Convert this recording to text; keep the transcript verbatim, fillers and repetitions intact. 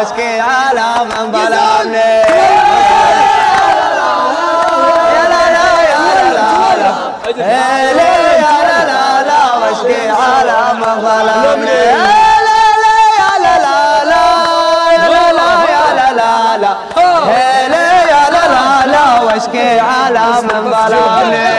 واشكي على من ظلمني يا لا لا يا لا لا هيلي يا لا لا لا واشكي على من ظلمني يا لا لا يا لا لا لا يا لا لا يا لا لا لا هيلي يا لا لا لا واشكي على من ظلمني